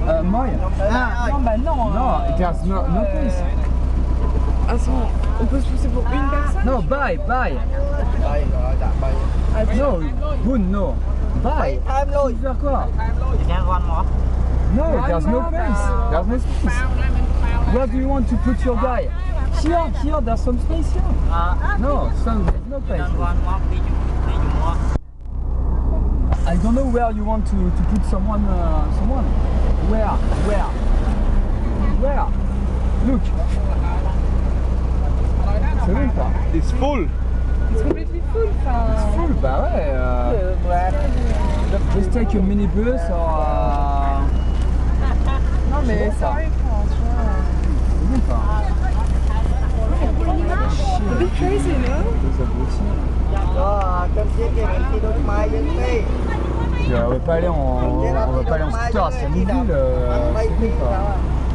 Moi? Non, bah non. No, there's no place. Attends, on peut se pousser pour une personne? No, bye. No, Boone, no. Bye. Tu veux faire quoi? No, there's no place. There's no space. Where do you want to put your guy? Here, there's some space here. No, there's no place. I don't know where you want to put someone. Where? Look. C'est bon pas? It's full. It's completely full, It's full, bah ouais. Just take a minibus or. Non mais ça. c'est C'est bon pas? a bit crazy, no? Des abrutis. Puis, on va pas aller en scooter à Sihanoukville, c'est bon pas?